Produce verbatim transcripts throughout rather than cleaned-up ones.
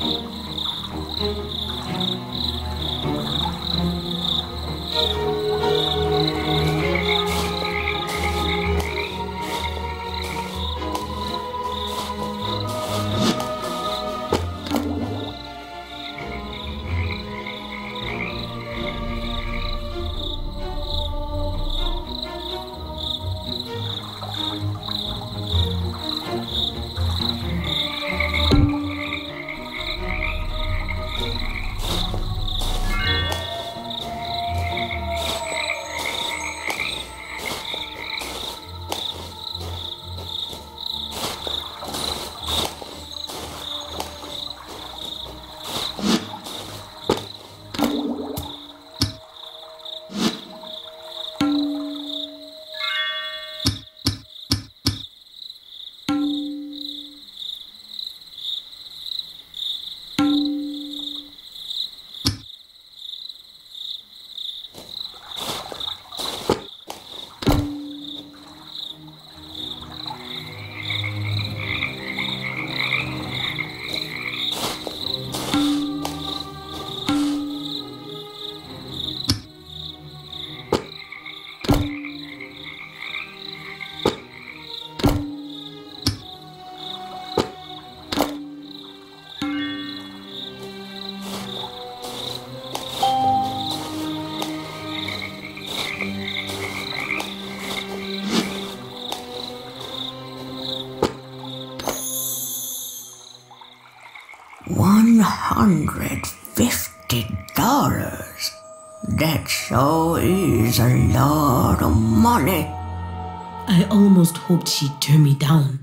One hundred fifty dollars. That sure is a lot of money. I almost hoped she'd turn me down.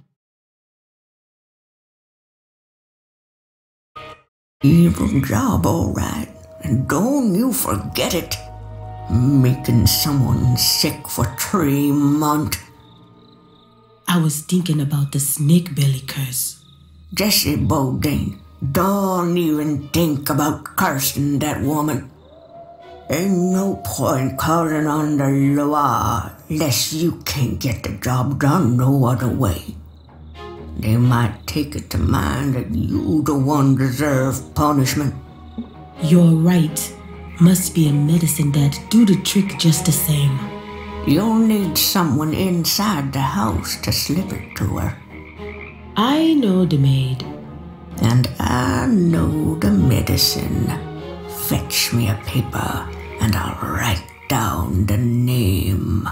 Evil job, all right. And don't you forget it. Making someone sick for three months. I was thinking about the snake belly curse. Jesse Bodine, don't even think about cursing that woman. Ain't no point calling on the law unless you can't get the job done no other way. They might take it to mind that you the one deserve punishment. You're right. Must be a medicine that do the trick just the same. You'll need someone inside the house to slip it to her. I know the maid. And I know the medicine. Fetch me a paper and I'll write down the name.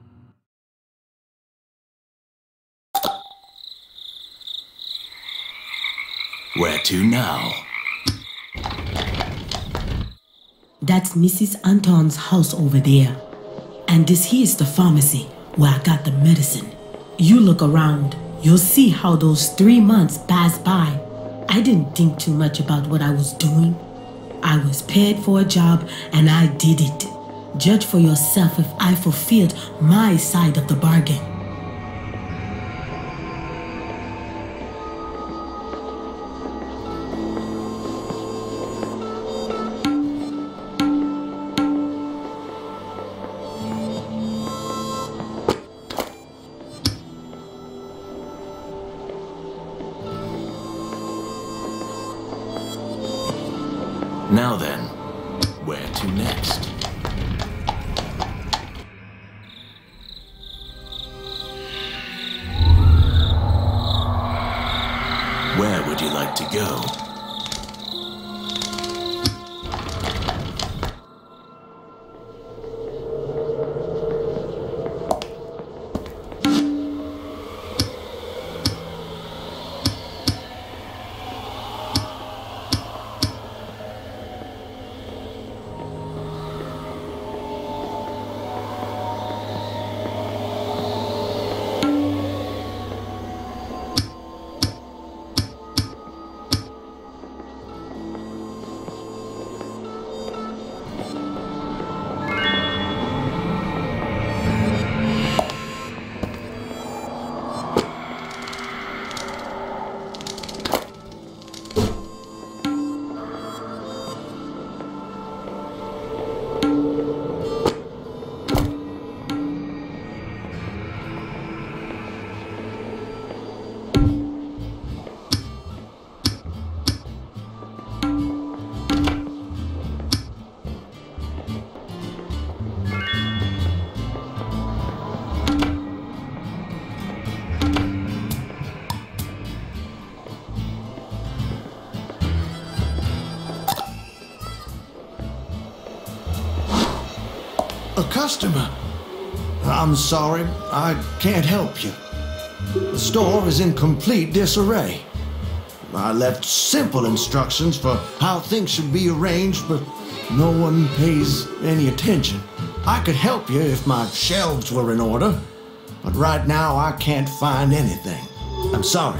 Where to now? That's Missus Anton's house over there. And this here's the pharmacy where I got the medicine. You look around, you'll see how those three months passed by. I didn't think too much about what I was doing. I was paid for a job and I did it. Judge for yourself if I fulfilled my side of the bargain. Now then, where to next? Where would you like to go? a customer. I'm sorry, I can't help you. The store is in complete disarray. I left simple instructions for how things should be arranged, but no one pays any attention. I could help you if my shelves were in order, but right now I can't find anything. I'm sorry.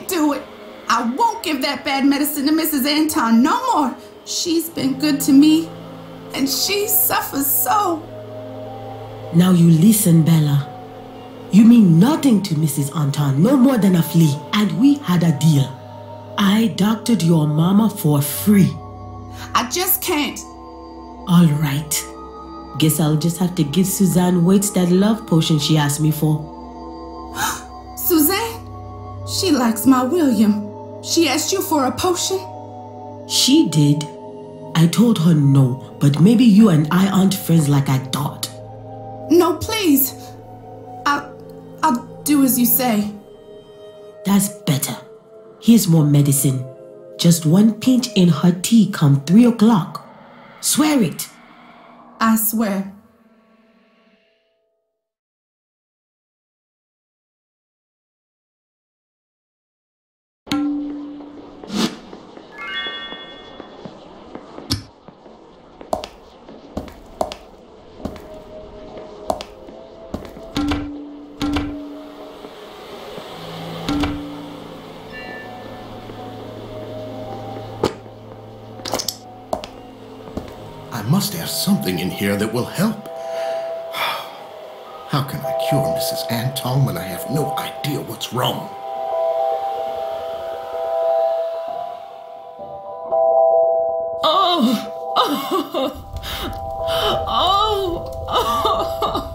can't do it. I won't give that bad medicine to Missus Anton no more. She's been good to me, and she suffers so. Now you listen, Bella. You mean nothing to Missus Anton, no more than a flea, and we had a deal. I doctored your mama for free. I just can't. All right. Guess I'll just have to give Suzanne Waits that love potion she asked me for. Suzanne? She likes my William. She asked you for a potion? She did. I told her no, but maybe you and I aren't friends like I thought. No, please. I'll, I'll do as you say. That's better. Here's more medicine. Just one pinch in her tea come three o'clock. Swear it. I swear. I must have something in here that will help. How can I cure Missus Anton when I have no idea what's wrong? Oh! Oh! Oh! Oh!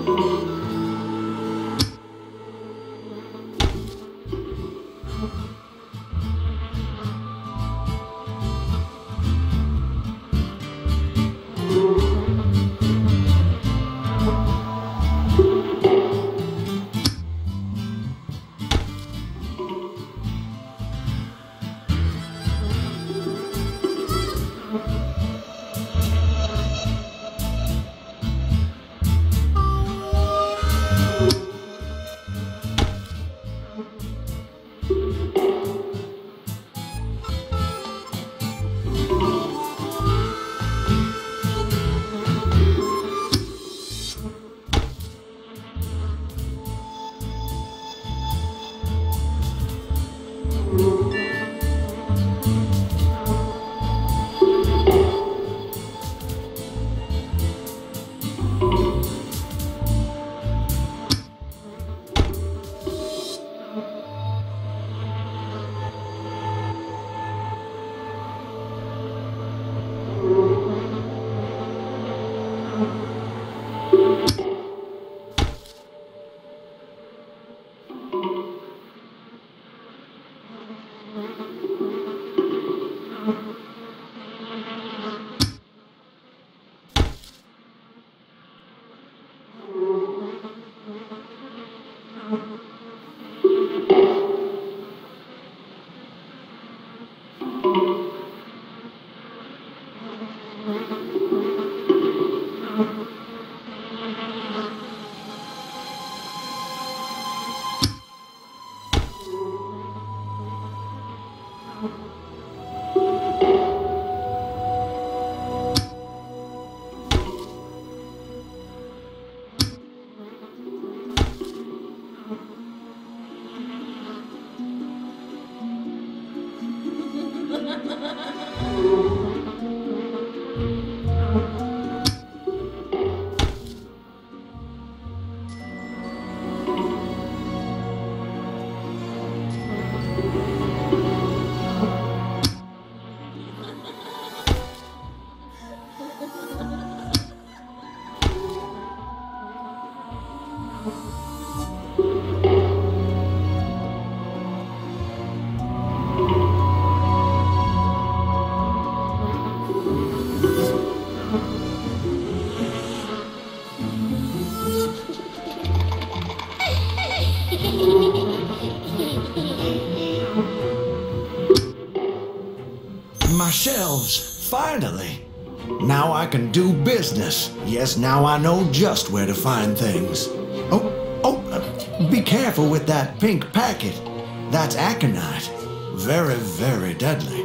My shelves, finally. Now I can do business. Yes, now I know just where to find things. Oh, oh, uh, be careful with that pink packet. That's aconite. Very, very deadly.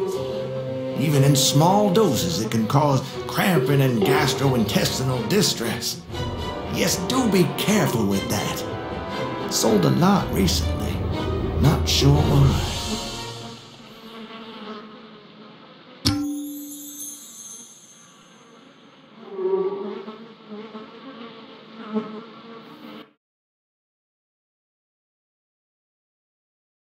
Even in small doses, it can cause cramping and gastrointestinal distress. Yes, do be careful with that. Sold a lot recently. Not sure why.